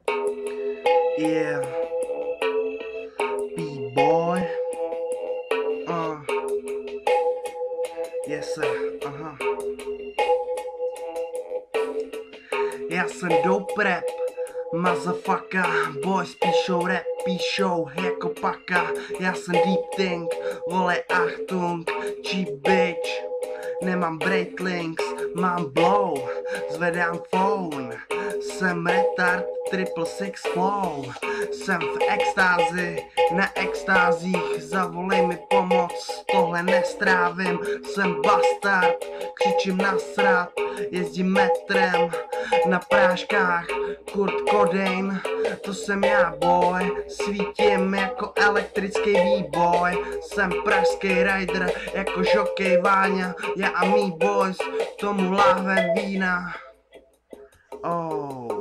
Yeah, B-boy. Yes sir, aha. Já jsem dope rap, motherfucker. Boys píšou jako paka. Já jsem deep think, vole Achtung, cheap bitch. Nemám breaklinks, mám blow, zvedám phone. Jsem retard, 666 flow. Jsem v extázi, na extázích, zavolej mi pomoc, tohle nestrávím. Jsem bastard, křičím nasrat, jezdím metrem, na práškách, Kurt Cobain, to jsem já boy, svítím jako elektrický výboj. Jsem pražský rider, jako žokej Váňa, já a mý boys, tomu láhve vína. Oh.